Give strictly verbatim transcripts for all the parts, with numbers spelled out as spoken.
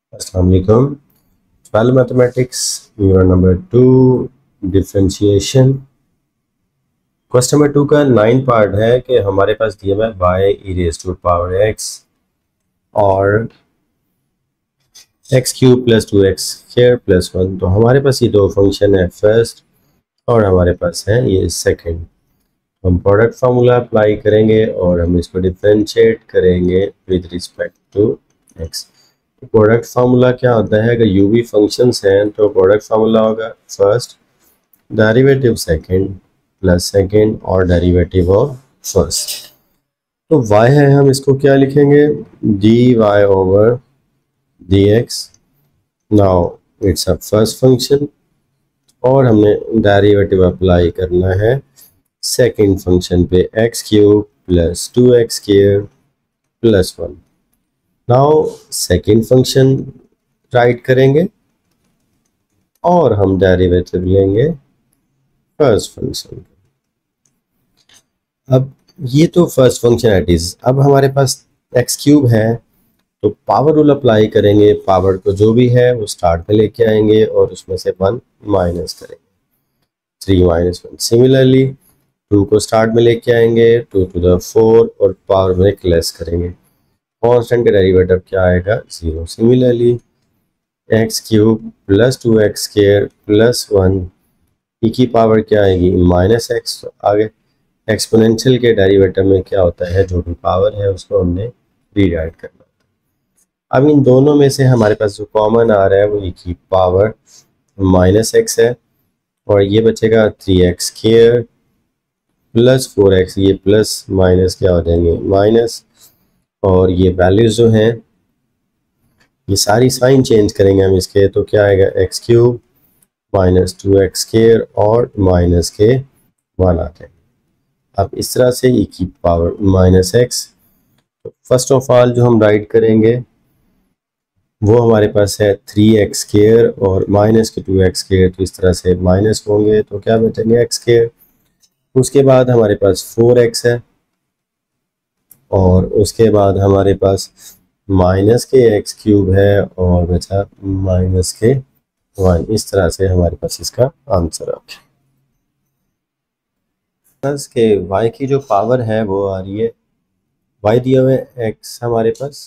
अस्सलाम वालेकुम। Twelve mathematics unit number two differentiation. Question number two का नाइन पार्ट है कि हमारे पास दिया हुआ है y e raise to power x और x cube plus two x square plus one. तो हमारे पास ये दो फंक्शन है, फर्स्ट और हमारे पास है ये सेकंड। हम प्रोडक्ट फार्मूला अप्लाई करेंगे और हम इसको डिफरेंशिएट करेंगे with respect to x. Product formula क्या होता है? अगर यू वी फंक्शंस हैं तो प्रोडक्ट फार्मूला होगा first derivative second plus second और डेरिवेटिव ऑफ फर्स्ट। तो y है, हम इसको क्या लिखेंगे? D y over d x. Now it's a first function और हमने डेरिवेटिव अप्लाई करना है सेकंड फंक्शन पे, x cube plus two x square plus one. Now second function write करेंगे और हम डेरिवेटिव लेंगे फर्स्ट फंक्शन। अब ये तो फर्स्ट फंक्शन एट इज। अब हमारे पास एक्स क्यूब है तो पावर रूल अप्लाई करेंगे, पावर को जो भी है वो स्टार्ट में लेके आएंगे और उसमें से वन माइनस करेंगे, three minus one. Similarly two को स्टार्ट में लेके आएंगे, टू टू द फोर और पावर में एक लेस करेंगे, कांस्टेंट का डेरिवेटिव क्या आएगा? Zero. Similarly x cube plus two x square plus one, e की पावर क्या आएगी? Minus x. आगे एक्सपोनेंशियल के डेरिवेटिव में क्या होता है? जो भी पावर है उसको हमने रीराइट करना होता है। अब इन दोनों में से हमारे पास जो कॉमन आ रहा है वो ई की पावर माइनस एक्स है और ये बचेगा three x square plus four x. ये प्लस माइनस क्या हो जाएंगे? माइनस। और ये वैल्यूज जो हैं ये सारी साइन चेंज करेंगे हम इसके, तो क्या आएगा? X cube minus two x square और माइनस के वन आते हैं। अब इस तरह से ई की पावर माइनस एक्स। तो फर्स्ट ऑफ ऑल जो हम राइट करेंगे वो हमारे पास है थ्री एक्स स्क्वायर और माइनस के टू एक्स स्क्वायर, तो इस तरह से माइनस होंगे तो क्या बचेंगे? X square. उसके बाद हमारे पास फोर एक्स है और उसके बाद हमारे पास माइनस के एक्स क्यूब है और बचा माइनस के वन। इस तरह से हमारे पास इसका आंसर आ गया। प्लस के y की जो पावर है वो आ रही है, y दिया हुआ है x हमारे पास।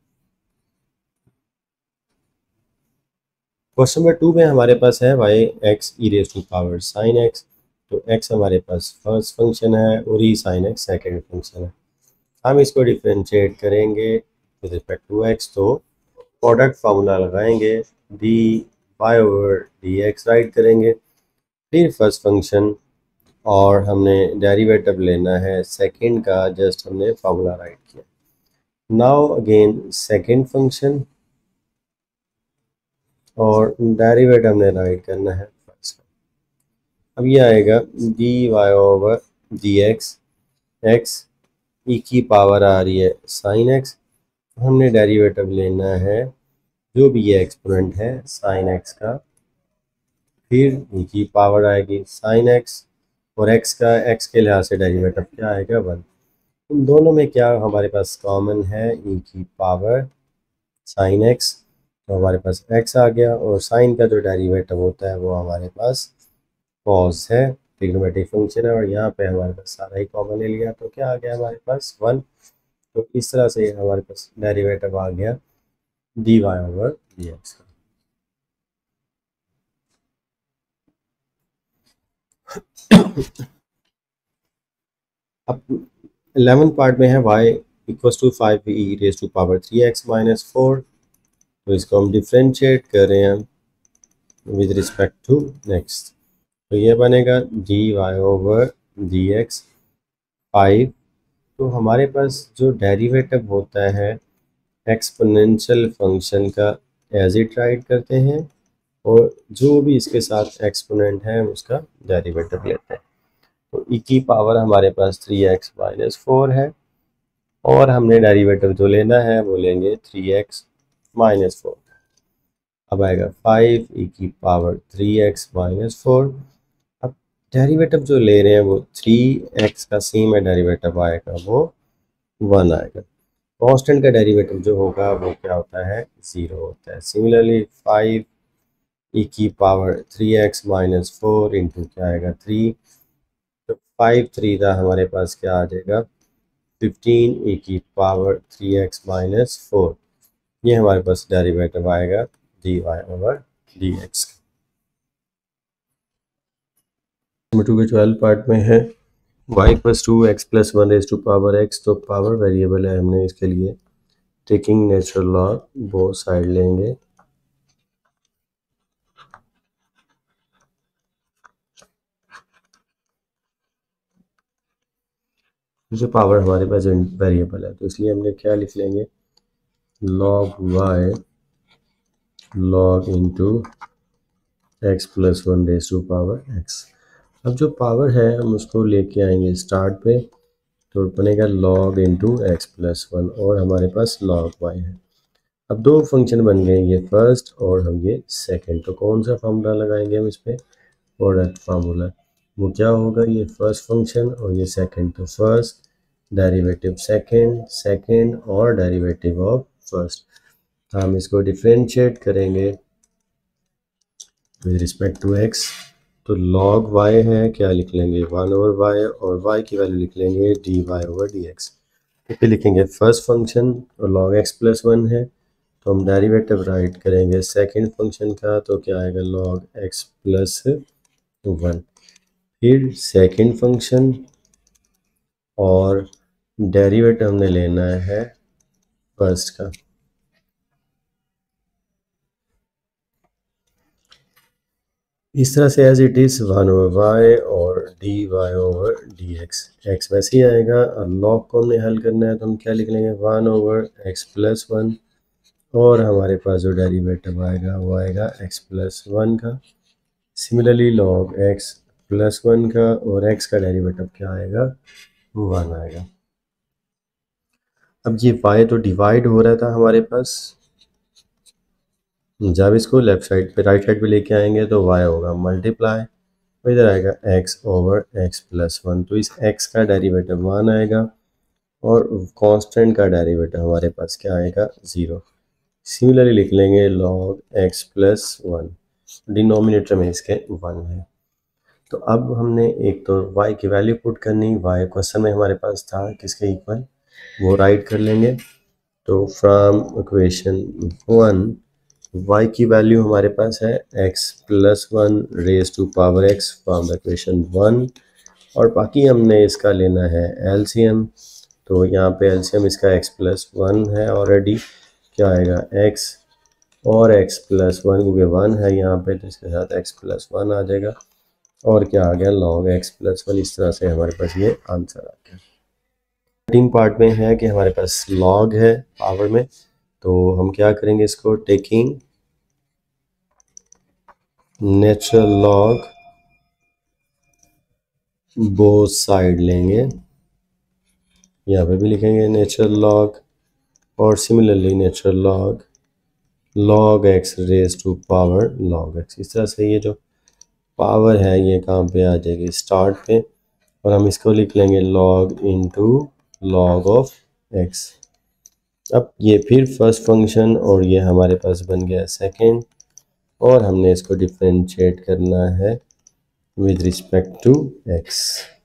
क्वेश्चन नंबर टू में हमारे पास है y x e raise to power sine x। तो x हमारे पास फर्स्ट फंक्शन है और e sine x second function है। हम इसको डिफरेंशिएट करेंगे विद रिस्पेक्ट टू x, तो प्रोडक्ट फार्मूला लगाएंगे, d y over d x write करेंगे, फिर फर्स्ट फंक्शन और हमने डेरिवेटिव लेना है सेकंड का, जस्ट हमने फार्मूला राइट किया। नाउ अगेन सेकंड फंक्शन और डेरिवेटिव हमने राइट करना है फर्स्ट का। अब ये आएगा d y over d x, x e की पावर आ रही है साइन एक्स, हमने डेरिवेटिव लेना है जो भी ये एक्सपोनेंट है साइन एक्स का, फिर ई की पावर आएगी साइन एक्स और x का x के लिहाज से डेरिवेटिव क्या आएगा? वन। इन दोनों में क्या हमारे पास कॉमन है? e की पावर साइन x, तो हमारे पास x आ गया और साइन का जो डेरिवेटिव होता है वो हमारे पास cos है, ट्रिग्नोमेट्रिक फंक्शन है और यहाँ पे हमारे पास सारा ही कॉमन ले लिया तो क्या आ गया हमारे पास? वन। तो इस तरह से हमारे पास डेरिवेटिव आ गया d y over d x का। अब इलेवन पार्ट में है y equals to five e raise to power three x minus four. तो इसको हम डिफ्रेंशिएट कर रहे हैं विद रिस्पेक्ट टू नेक्स्ट, तो ये बनेगा d y over d x five. तो हमारे पास जो डेरिवेटिव होता है एक्सपोनेंशियल फंक्शन का एज इट राइट करते हैं और जो भी इसके साथ एक्सपोनेंट है उसका डेरिवेटिव लेते हैं। तो ई की पावर हमारे पास थ्री एक्स माइनस फोर है और हमने डेरिवेटिव जो लेना है वो लेंगे थ्री एक्स माइनस फोर। अब आएगा फाइव ई की power three x minus four. अब डेरिवेटिव जो ले रहे हैं वो थ्री एक्स का सेम है, डेरिवेटिव आएगा वो वन आएगा। कांस्टेंट का डेरिवेटिव जो होगा वो क्या होता है, ज़ीरो होता है। सिमिलरली फाइव ई की power three x minus four into क्या आएगा थ्री, तो फाइव थ्री का हमारे पास क्या आ जाएगा फिफ्टीन ई की power three x minus four. ये हमारे पास डेरिवेटिव आएगा d y over d x. Number two के ट्वेल्व पार्ट में है y equals to x plus one raise to power x, तो पावर वेरिएबल है, हमने इसके लिए taking natural log both side लेंगे। जो पावर हमारे पास वेरिएबल है तो इसलिए हमने क्या लिख लेंगे, log y log into x plus one raise to power x। अब जो पावर है हम उसको लेके आएंगे स्टार्ट पे, तो बनेगा log into x plus one और हमारे पास log y है। अब दो फंक्शन बन गए, ये फर्स्ट और हम ये सेकंड, तो कौन सा फार्मूला लगाएंगे हम इस पर, प्रोडक्ट फार्मूला। वो क्या होगा, ये फर्स्ट फंक्शन और ये सेकंड, तो फर्स्ट डेरिवेटिव सेकंड, सेकंड और डेरिवेटिव ऑफ फर्स्ट। हम इसको डिफरेंशिएट करेंगे विद रिस्पेक्ट टू एक्स, तो log y है, क्या लिख लेंगे वन ओवर y और y की वैल्यू लिख लेंगे d y over d x. फिर लिखेंगे फर्स्ट फंक्शन और log x प्लस वन है, तो हम डेरिवेटिव राइट करेंगे सेकंड फंक्शन का, तो क्या आएगा log x प्लस वन। फिर सेकंड फंक्शन और डेरिवेटिव हमने लेना है फर्स्ट का। इस तरह से as it is one over y और d y over d x, x वैसे ही आएगा। और लॉग को हमने हल करना है तो हम क्या लिख लेंगे one over x plus one और हमारे पास जो डेरिवेटिव आएगा वो आएगा एक्स प्लस वन का। Similarly log x plus one का और एक्स का डेरिवेटिव क्या आएगा, वन आएगा। अब ये वाई तो डिवाइड हो रहा था हमारे पास, जब इसको लेफ्ट साइड पे राइट साइड पे लेके आएंगे तो y होगा मल्टीप्लाई, तो इधर आएगा x over x plus one, तो इस x का डेरिवेटिव वन आएगा और कांस्टेंट का डेरिवेटिव हमारे पास क्या आएगा ज़ीरो। सिमिलरली लिख लेंगे log x plus one, denominator में इसके वन है। तो अब हमने एक तो y की वैल्यू पुट करनी, y क्वेश्चन में हमारे पास था किसके इक्वल, वो राइट कर लेंगे। तो फ्रॉम इक्वेशन वन y की वैल्यू हमारे पास है x plus one raise to power x from the equation one, और बाकी हमने इसका लेना है एलसीएम, तो यहाँ पे एलसीएम इसका x प्लस वन है ऑलरेडी, क्या आएगा x और x प्लस वन, क्योंकि वन है यहाँ पे तो इसके साथ x प्लस वन आ जाएगा, और क्या आ गया log x प्लस वन। इस तरह से हमारे पास ये आंसर आ गया। सेकंड पार्ट में है कि हमारे पास log है पावर में, तो हम क्या करेंगे इसको taking natural log both side लेंगे, यहाँ पे भी लिखेंगे नेचुरल लॉग और similarly natural log log x raise to power log x। इस तरह से ये जो पावर है ये कहाँ पे आ जाएगी स्टार्ट पे, और हम इसको लिख लेंगे log into log of x। अब ये फिर फर्स्ट फंक्शन और ये हमारे पास बन गया सेकंड, और हमने इसको डिफरेंशिएट करना है विद रिस्पेक्ट टू x।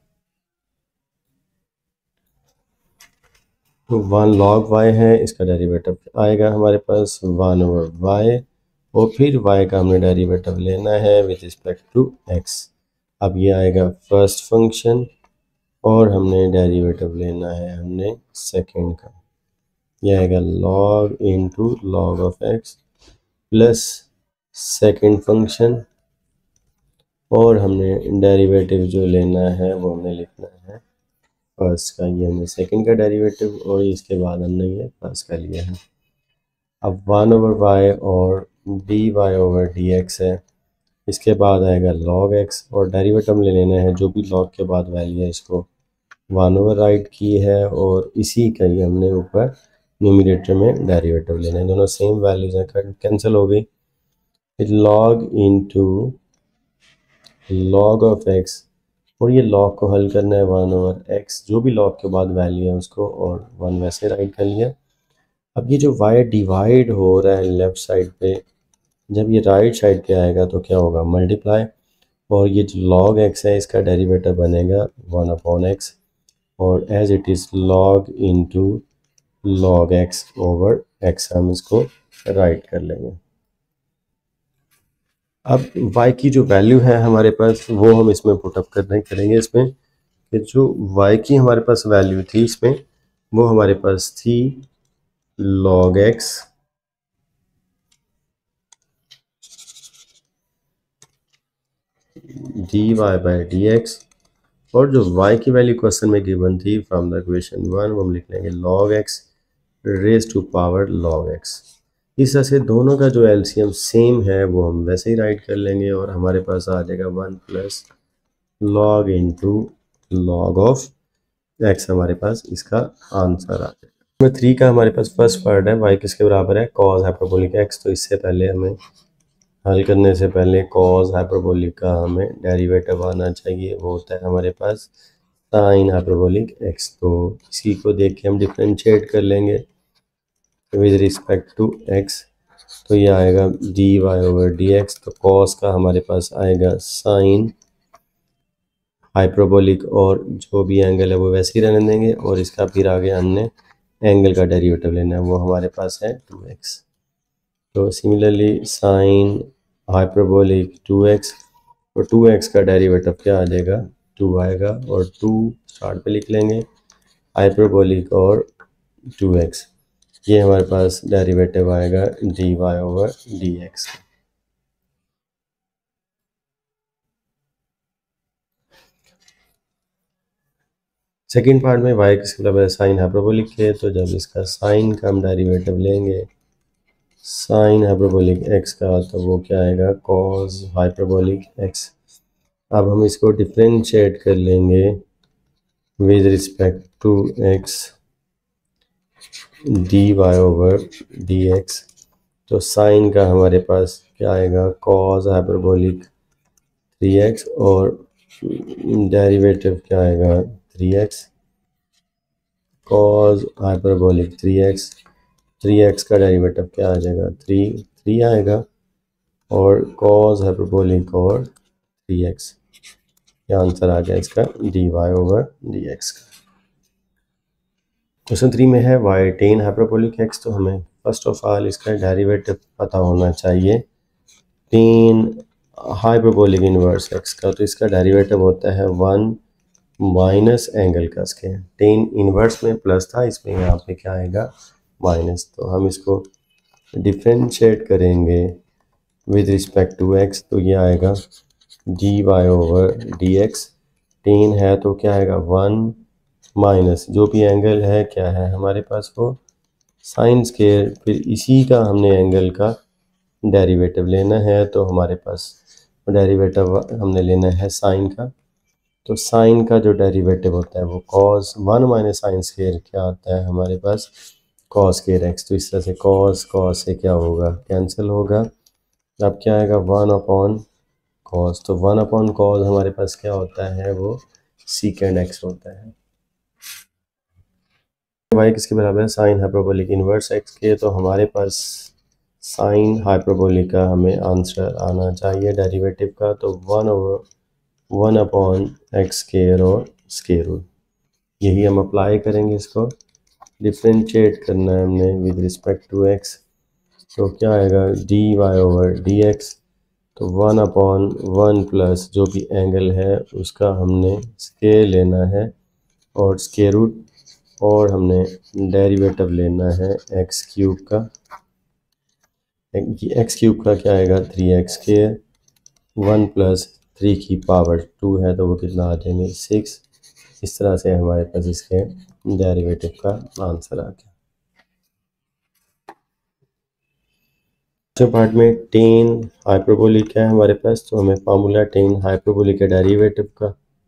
तो वन log y है, इसका डेरिवेटिव आएगा हमारे पास वन ओवर y, और फिर y का हमने डेरिवेटिव लेना है विद रिस्पेक्ट टू x। अब ये आएगा फर्स्ट फंक्शन और हमने डेरिवेटिव लेना है हमने सेकंड का, ये आएगा log into log of x plus second function, और हमने डेरिवेटिव जो लेना है वो हमने लिखना है फर्स्ट का, ये हमने सेकंड का डेरिवेटिव और इसके बाद हमने ये फर्स्ट का लिया है। अब वन ओवर वाई और d y over d x है, इसके बाद आएगा log x और डेरिवेटिव ले लेना है जो भी log के बाद वैल्यू है इसको वन ओवर राइट की है, और इसी का ही हमने ऊपर न्यूमरेटर में डेरिवेटिव लेना है। दोनों सेम वैल्यूज हैं, कैंसिल हो गई। फिर log into log of x, और ये log को हल करना है वन ओवर x, जो भी log के बाद वैल्यू है उसको, और वन वैसे राइट कर लिया। अब ये जो y डिवाइड हो रहा है लेफ्ट साइड पे, जब ये राइट साइड पे आएगा तो क्या होगा, मल्टीप्लाई, और ये जो log x है इसका डेरिवेटिव बनेगा वन अपॉन एक्स, और as it is log into log x over x हम इसको राइट कर लेंगे। अब y की जो वैल्यू है हमारे पास वो हम इसमें पुटअप करने करेंगे इसमें, कि जो y की हमारे पास वैल्यू थी इसमें वो हमारे पास थी log x dy by d x, और जो y की वैल्यू क्वेश्चन में गिवन थी फ्रॉम द इक्वेशन वन वो हम लिख लेंगे log x raise to power log x। इस तरह से दोनों का जो एलसीएम सेम है वो हम वैसे ही राइट कर लेंगे, और हमारे पास आ जाएगा one plus log into log of x हमारे पास इसका आंसर आ जाएगा। नंबर थ्री का हमारे पास फर्स्ट पार्ट है y किसके बराबर है, cos हाइपरबोलिक x। तो इससे पहले हमें हल करने से पहले cos हाइपरबोलिक का हमें डेरिवेटिव आना चाहिए, वो होता है हमारे पास sin हाइपरबोलिक x। तो इसी को देख के हम डिफरेंशिएट कर लेंगे विद रिस्पेक्ट टू x। तो ये आएगा dy ओवर dx, तो cos का हमारे पास आएगा sin हाइपरबोलिक, और जो भी एंगल है वो वैसे ही रहने देंगे, और इसका फिर आगे हमने एंगल का डेरिवेटिव लेना है, वो हमारे पास है टू एक्स। तो similarly sine hyperbolic two x, और टू एक्स का डेरिवेटिव क्या आ जाएगा, टू आएगा, और टू स्टार्ट पे लिख लेंगे हाइपरबोलिक और टू एक्स, ये हमारे पास डेरिवेटिव आएगा d y over d x. Second part में y किसके बराबर है, साइन हाइपरबोलिक के, तो जब इसका साइन का हम डेरिवेटिव लेंगे साइन हाइपरबोलिक x का, तो वो क्या आएगा कॉस हाइपरबोलिक x। अब हम इसको डिफरेंशिएट कर लेंगे with respect to x d y over d x. तो साइन का हमारे पास क्या आएगा कॉस हाइपरबोलिक थ्री एक्स, और डेरिवेटिव क्या आएगा three x cos hyperbolic three x. Three x का डेरिवेटिव क्या आ जाएगा, थ्री थ्री आएगा, और कॉस हाइपरबोलिक और थ्री एक्स, ये आंसर आ गया इसका d y over d x का। क्वेश्चन थ्री में है वाई टेन हाइपरबोलिक एक्स, तो हमें फर्स्ट ऑफ ऑल इसका डेरिवेटिव पता होना चाहिए टेन हाइपरबोलिक इनवर्स एक्स का। तो इसका डेरिवेटिव होता है वन माइनस एंगल का स्क्वायर। टेन इनवर्स में प्लस था, इसमें यहाँ पे क्या आएगा माइनस। तो हम इसको डिफरेंशिएट करेंगे विद रिस्पेक्ट टू एक्स, तो ये आएगा d y over d x. Tan है तो क्या आएगा वन माइनस जो भी एंगल है क्या है हमारे पास वो साइन स्क्वायर, फिर इसी का हमने एंगल का डेरिवेटिव लेना है, तो हमारे पास डेरिवेटिव हमने लेना है साइन का। तो साइन का जो डेरिवेटिव होता है वो cos one minus sine square क्या आता है हमारे पास कॉस स्क्वायर एक्स। तो इस तरह से कॉस कॉस से क्या होगा कैंसिल होगा, अब क्या आएगा वन अपॉन कॉस। तो वन अपॉन कॉस हमारे पास क्या होता है वो सीकेंड एक्स होता है। वाई किसके बराबर है साइन हाइपरबोलिक इनवर्स एक्स के, तो हमारे पास साइन हाइपरबोलिक का हमें आंसर आना चाहिए डेरिवेटिव का, तो one over one upon x square और स्क्वायर रूट, यही हम अप्लाई करेंगे। इसको डिफरेंशिएट करना है हमने विद रिस्पेक्ट टू एक्स, तो क्या आएगा d y over d x. तो वन अपॉन वन प्लस जो भी एंगल है उसका हमने स्क्वायर लेना है और स्क्वायर रूट, और हमने डेरिवेटिव लेना है एक्स क्यूब का। एक्स क्यूब का क्या आएगा three x square, one plus three की पावर टू है तो वो कितना आ जाएंगे सिक्स। इस तरह से हमारे पास इसके डेरिवेटिव का आंसर आ गया। पार्ट में टेन हाइपरबोलिक है हमारे पास, तो हमें फार्मूला टेन हाइपरबोलिक के डेरिवेटिव का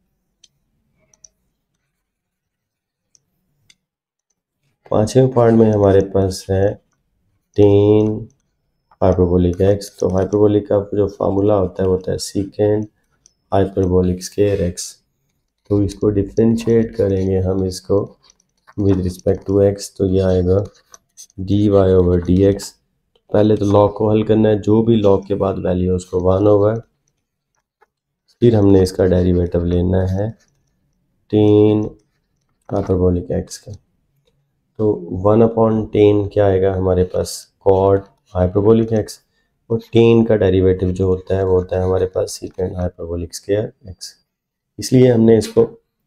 पांचवें पार्ट में हमारे पास है टेन हाइपरबोलिक एक्स। तो हाइपरबोलिक का जो फार्मूला होता है वो होता है सीकेंड हाइपरबोलिक स्क्वायर एक्स। तो इसको डिफरेंशिएट करेंगे हम इसको विद रिस्पेक्ट टू एक्स, तो ये आएगा d y over d x. पहले तो लॉग को हल करना है, जो भी लॉग के बाद वैल्यू है उसको वन ओवर, फिर हमने इसका डेरिवेटिव लेना है टेन हाइपरबोलिक एक्स का। तो वन अपॉन टेन क्या आएगा हमारे पास, कॉट हाइपरबोलिक एक्स, और टेन का डेरिवेटिव जो होता है वो होता है हमारे पास सीकेंड हाइपरबोलिक स्क्वायर एक्स। इसलिए हमने इसको,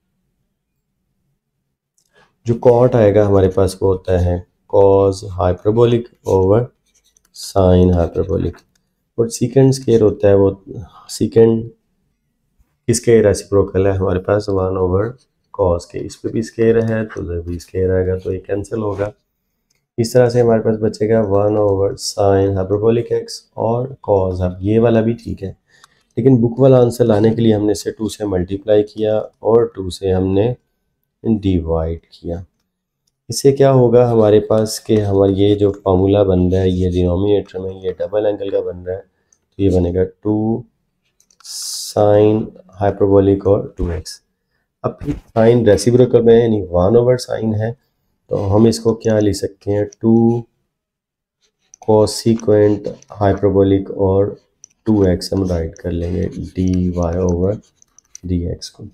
जो कॉट आएगा हमारे पास वो होता है cos hyperbolic over sine hyperbolic, और सीकेंड स्क्वायर होता है वो सीकेंड किसके रेसिप्रोकल है हमारे पास, वन ओवर कॉस के। इस पे भी स्क्वायर है तो उधर भी स्क्वायर आएगा, तो ये कैंसिल होगा। इस तरह से हमारे पास बचेगा one over sine hyperbolic x और कॉस। अब ये वाला भी ठीक है, लेकिन बुक वाला आंसर लाने के लिए हमने इसे टू से मल्टीप्लाई किया और टू से हमने डिवाइड किया। इससे क्या होगा हमारे पास कि हमारा ये जो फार्मूला बन रहा है ये डिनोमिनेटर में ये डबल एंगल का बन रहा है, तो ये बनेगा टू साइन हाइपरबोलिक और टू एक्स। अब फिर साइन रेसिप्रोकल में यानी वन ओवर साइन है, तो हम इसको क्या लिख सकते हैं, टू कोसिक्वेंट हाइपरबोलिक और टू एक्स हम राइट कर लेंगे d y over d x को।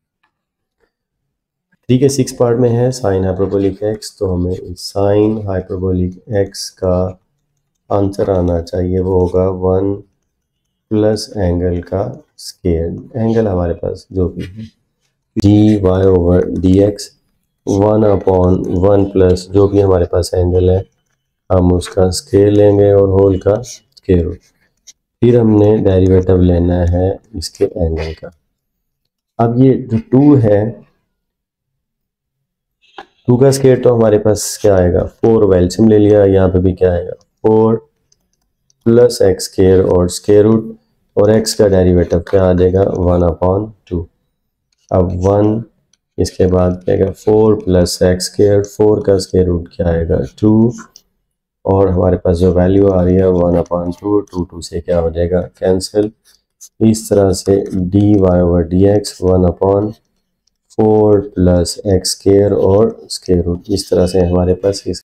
ठीक है, सिक्स पार्ट में है साइन हाइपरबोलिक एक्स, तो हमें साइन हाइपरबोलिक एक्स का आंसर आना चाहिए, वो होगा वन प्लस एंगल का स्क्वायर, एंगल हमारे पास जो भी है d y over d x, one upon one plus जो भी हमारे पास एंगल है हम उसका स्क्वायर लेंगे और होल का स्क्वायर रूट, फिर हमने डेरिवेटिव लेना है इसके एंगल का। अब ये जो टू है, टू का स्क्वायर तो हमारे पास क्या आएगा, फोर, वेल्सियम ले लिया, यहाँ पे भी क्या आएगा फोर प्लस एक्स स्क्वायर और स्क्वायर रूट, और एक्स का डेरिवेटिव क्या आ जाएगा वन अपॉन टू। अब वन, इसके बाद क्या आएगा four plus x square, four का स्क्वायर रूट क्या आएगा टू, और हमारे पास जो वैल्यू आ रही है one upon two, two two से क्या हो जाएगा कैंसिल। इस तरह से d y over d x one upon four plus x square और स्क्वायर रूट, इस तरह से हमारे पास इस